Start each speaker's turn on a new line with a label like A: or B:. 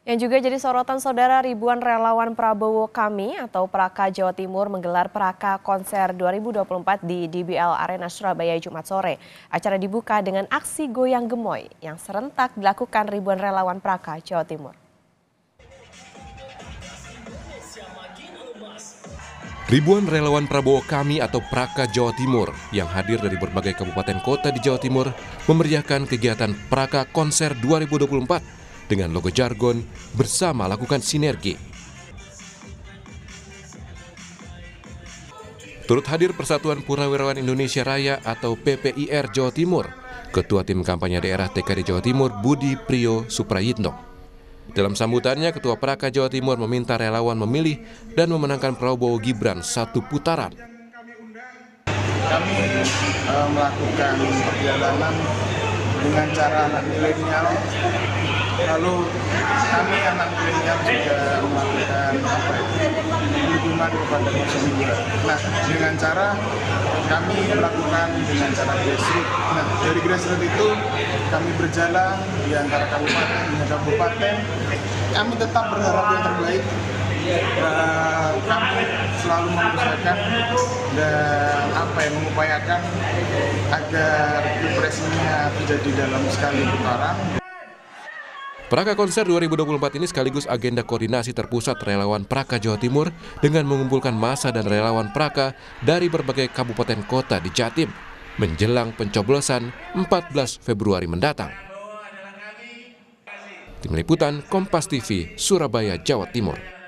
A: Yang juga jadi sorotan saudara, ribuan relawan Prabowo Kami atau Praka Jawa Timur menggelar Praka Konser 2024 di DBL Arena Surabaya Jumat sore. Acara dibuka dengan aksi goyang gemoy yang serentak dilakukan ribuan relawan Praka Jawa Timur.
B: Ribuan relawan Prabowo Kami atau Praka Jawa Timur yang hadir dari berbagai kabupaten kota di Jawa Timur memeriahkan kegiatan Praka Konser 2024 dengan logo jargon bersama lakukan sinergi. Turut hadir Persatuan Purnawirawan Indonesia Raya atau PPIR Jawa Timur, Ketua Tim Kampanye Daerah TKD Jawa Timur Budi Priyo Suprayitno. Dalam sambutannya, Ketua Praka Jawa Timur meminta relawan memilih dan memenangkan Prabowo Gibran satu putaran.
C: Kami melakukan perjalanan dengan cara anak milenial, lalu kami anak milenial juga melakukan dukungan kepada 02. Nah, dengan cara kami melakukan dengan cara grassroots. Nah, dari grassroots itu kami berjalan di antara kabupaten dengan kabupaten. Kami tetap berharap yang terbaik. Kami selalu mengusahakan dan mengupayakan agar pilpresnya terjadi dalam sekali putaran.
B: Praka Konser 2024 ini sekaligus agenda koordinasi terpusat relawan Praka Jawa Timur dengan mengumpulkan massa dan relawan Praka dari berbagai kabupaten kota di Jatim menjelang pencoblosan 14 Februari mendatang. Tim Liputan Kompas TV, Surabaya, Jawa Timur.